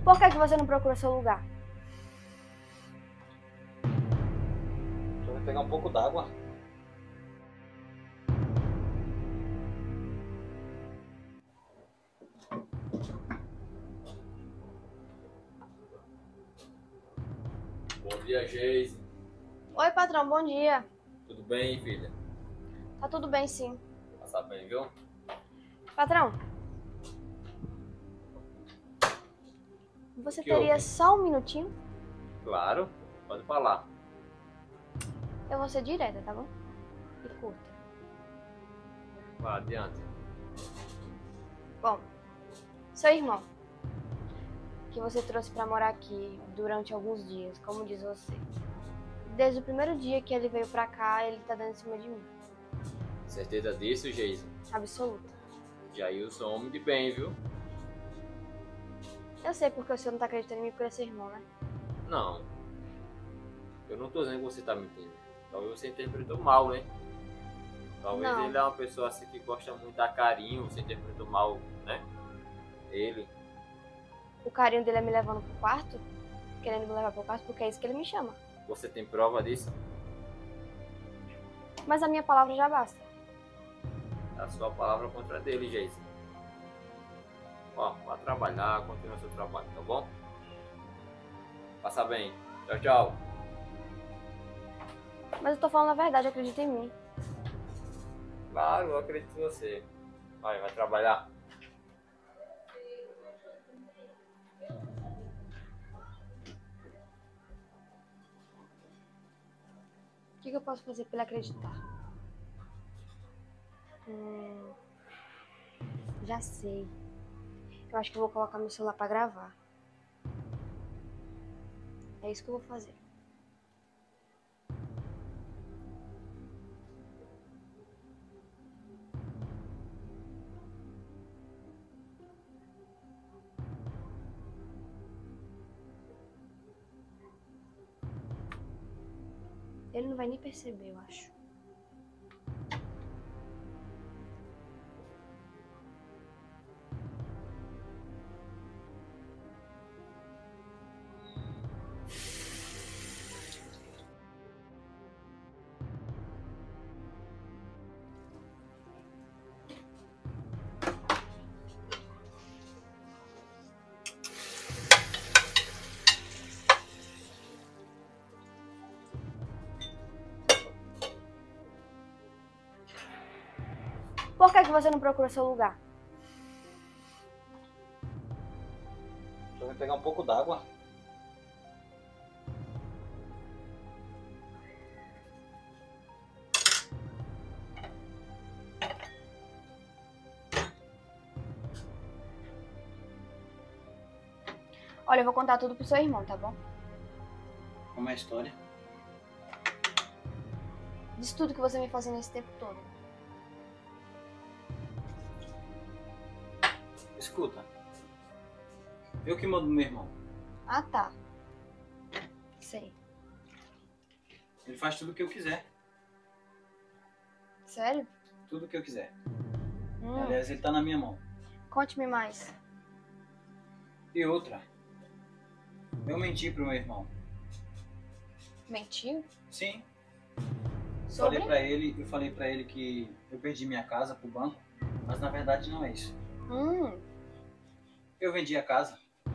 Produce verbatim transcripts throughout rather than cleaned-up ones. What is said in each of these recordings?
Por que, que você não procura seu lugar? Só vai pegar um pouco d'água. Bom dia, Geise. Oi, patrão, bom dia. Tudo bem, filha? Tá tudo bem, sim. Passar bem, viu? Patrão, você O que teria houve? só um minutinho? Claro, pode falar. Eu vou ser direta, tá bom? E curta. Vá adiante. Bom, seu irmão, que você trouxe pra morar aqui durante alguns dias, como diz você. Desde o primeiro dia que ele veio pra cá, ele tá dando em cima de mim. Certeza disso, Geise? Absoluta. Jailson é um homem de bem, viu? Eu sei porque o senhor não tá acreditando em mim por ele ser irmão, né? Não. Eu não tô dizendo que você tá mentindo. Talvez você interpretou mal, né? Talvez Não. ele é uma pessoa assim que gosta muito de dar carinho, você interpretou mal, né? Ele. O carinho dele é me levando pro quarto, querendo me levar pro quarto, porque é isso que ele me chama. Você tem prova disso? Mas a minha palavra já basta. A sua palavra contra a dele, Geise. Ó, vá trabalhar, continua seu trabalho, tá bom? Passa bem. Tchau, tchau. Mas eu tô falando a verdade, acredita em mim. Claro, eu acredito em você. Vai, vai trabalhar. O que, que eu posso fazer pra ele acreditar? Hum, já sei. Eu acho que eu vou colocar meu celular pra gravar. É isso que eu vou fazer. Ele não vai nem perceber, eu acho. Por que, que você não procura seu lugar? Só vai pegar um pouco d'água. Olha, eu vou contar tudo pro seu irmão, tá bom? Como é a história? Diz tudo que você me fazendo esse tempo todo. Escuta. Eu que mando no meu irmão. Ah, tá. Sei. Ele faz tudo o que eu quiser. Sério? Tudo o que eu quiser. Hum, Aliás, ele tá na minha mão. conte-me mais. E outra. Eu menti pro meu irmão. Mentiu? Sim. Sobre? Falei pra ele, eu falei pra ele que eu perdi minha casa pro banco, mas na verdade não é isso. Hum, Eu vendi a casa.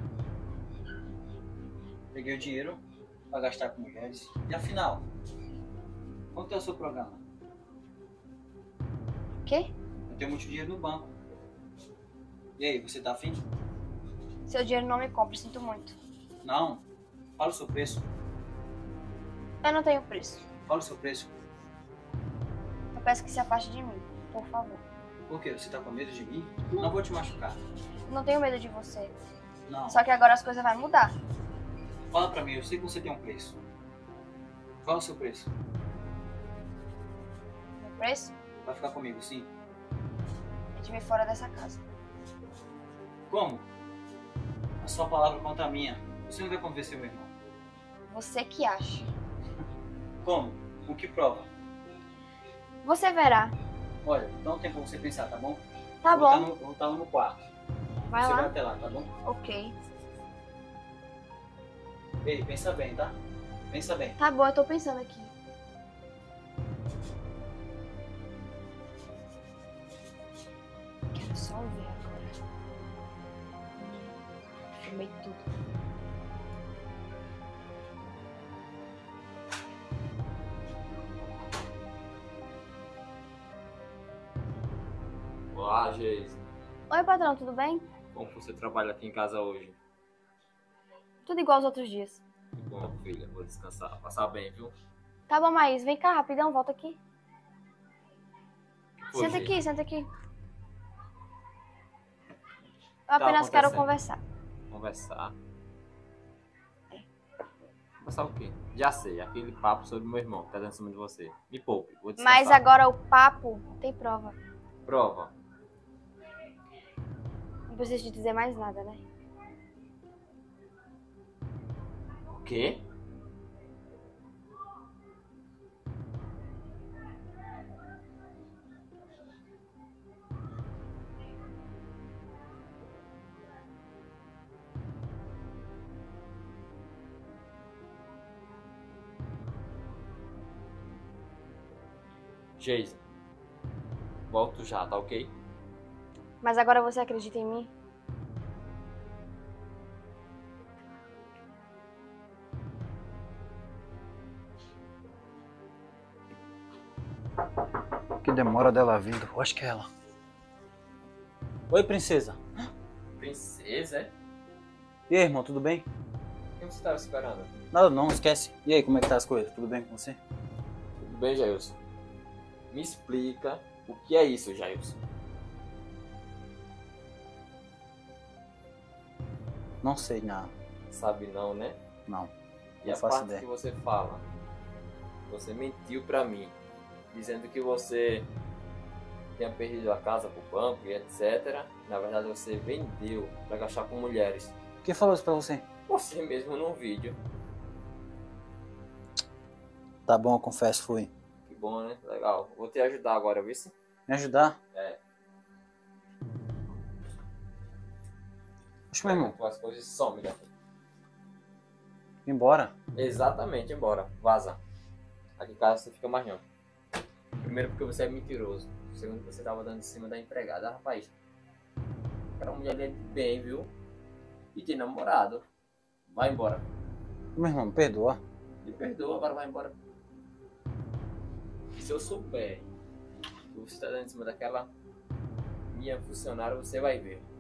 Peguei o dinheiro pra gastar com mulheres. E afinal, quanto é o seu programa? quê? Eu tenho muito dinheiro no banco. E aí, você tá afim? Seu dinheiro não me compra, sinto muito. Não. Fala o seu preço. Eu não tenho preço. Fala o seu preço. Eu peço que se afaste de mim, por favor. Por quê? Você tá com medo de mim? Não vou te machucar. Não tenho medo de você. Não. Só que agora as coisas vão mudar. Fala pra mim, eu sei que você tem um preço. Qual é o seu preço? Meu preço Vai ficar comigo, sim? é de vir fora dessa casa. Como? A sua palavra contra a minha. Você não vai convencer meu irmão. Você que acha. Como? O que prova? Você verá. Olha, dá um tempo pra você pensar, tá bom? Tá Vou tá bom. no, vou tá lá no quarto. Vai Você vai lá. até lá, tá bom? Ok. Ei, pensa bem, tá? Pensa bem. Tá bom, eu tô pensando aqui. Quero só ver agora. Filmei tudo. Olá, Geise. Oi, patrão, tudo bem? Como você trabalha aqui em casa hoje? Tudo igual aos outros dias. Que bom, filha. Vou descansar. Passar bem, viu? Tá bom, Maís, vem cá, rapidão, volta aqui. Foi, Senta Geise. aqui, senta aqui. Eu apenas quero acontecendo? conversar. Conversar. Conversar o quê? Já sei, aquele papo sobre meu irmão que tá dando em cima de você. Me poupe, vou descansar. Mas agora o papo tem prova. Prova. Não preciso te dizer mais nada, né? O quê? Geise, volto já, tá ok? Mas agora você acredita em mim? Que demora dela vindo. Eu acho que é ela. Oi, princesa. Princesa, é? E aí, irmão, tudo bem? Quem você tava esperando? Nada não, esquece. E aí, como é que tá as coisas? Tudo bem com você? Tudo bem, Jailson? Me explica o que é isso, Jailson. Não sei nada. Sabe não, né? Não. E Não a faço parte ideia. que você fala, você mentiu pra mim, dizendo que você tinha perdido a casa pro banco e etcétera. Na verdade, você vendeu pra gastar com mulheres. Quem falou isso pra você? Você mesmo num vídeo. Tá bom, eu confesso, fui. Que bom, né? Legal. Vou te ajudar agora, viu? Se? Me ajudar? É. Oxe, meu irmão. As coisas somem daqui. Embora? Exatamente, embora. Vaza. Aqui em casa você fica mais não. Primeiro porque você é mentiroso. Segundo que você tava dando em cima da empregada. Rapaz, aquela mulher é de bem, viu? E tem namorado. Vai embora. Meu irmão, me perdoa. Me perdoa, agora vai embora. E se eu souber que você tá dando em cima daquela minha funcionária, você vai ver.